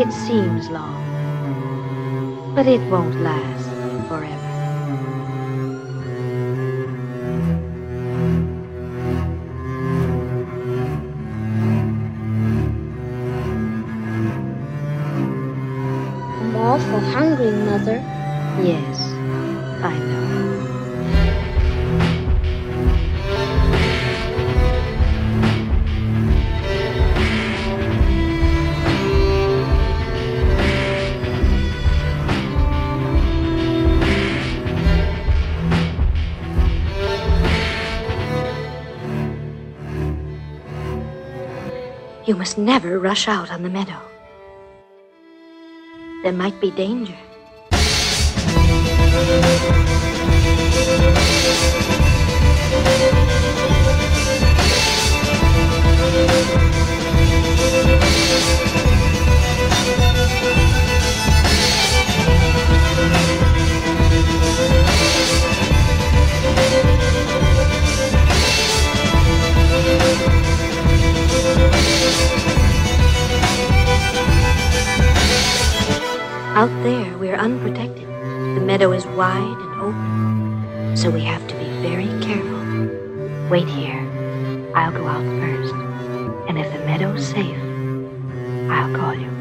It seems long, but it won't last forever. I'm awful hungry, Mother. Yes, I know. You must never rush out on the meadow. There might be danger. Out there, we're unprotected. The meadow is wide and open, so we have to be very careful. Wait here. I'll go out first, and if the meadow's safe, I'll call you.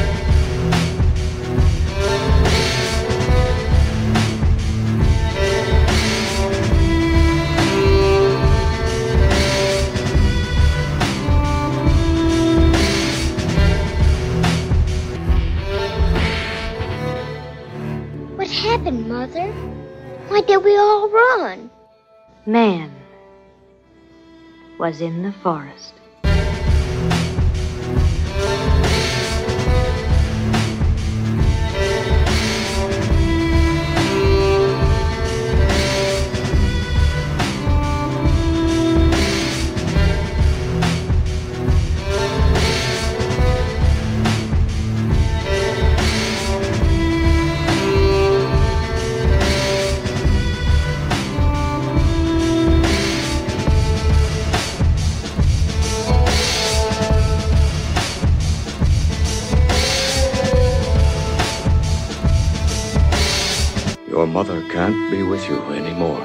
What happened, Mother? Why did we all run? Man was in the forest. Your mother can't be with you anymore.